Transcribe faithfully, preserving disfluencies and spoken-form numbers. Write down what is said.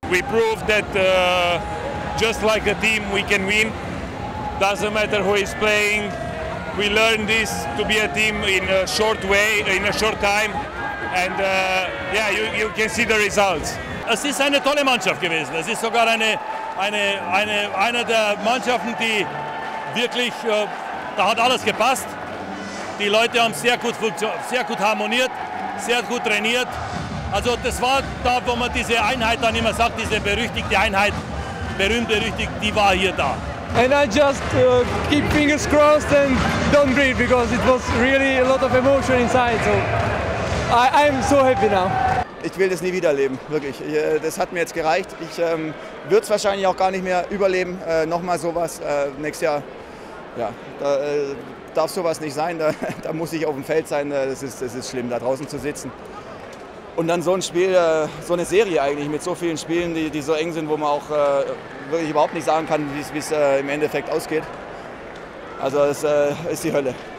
We proved that uh, just like a team we can win. Doesn't matter who is playing. We learned this to be a team in a short way, in a short time, and uh, yeah, you, you can see the results. Es ist eine tolle Mannschaft gewesen. Es ist sogar eine, eine, eine, eine der Mannschaften, die wirklich, äh, da hat alles gepasst. Die Leute haben sehr gut, sehr gut harmoniert, sehr gut trainiert. Also das war da, wo man diese Einheit dann immer sagt, diese berüchtigte Einheit, berühmt berüchtigt, die war hier da. And I just uh, keep fingers crossed and don't breathe because it was really a lot of emotion inside. So I, I'm so happy now. Ich will das nie wieder erleben, wirklich. Ich, das hat mir jetzt gereicht. Ich ähm, würde es wahrscheinlich auch gar nicht mehr überleben. Äh, Nochmal sowas äh, nächstes Jahr. Ja, da äh, darf sowas nicht sein. Da, da muss ich auf dem Feld sein. Das ist, das ist schlimm, da draußen zu sitzen. Und dann so ein Spiel, äh, so eine Serie eigentlich mit so vielen Spielen, die, die so eng sind, wo man auch äh, wirklich überhaupt nicht sagen kann, wie es äh, im Endeffekt ausgeht. Also es äh, ist die Hölle.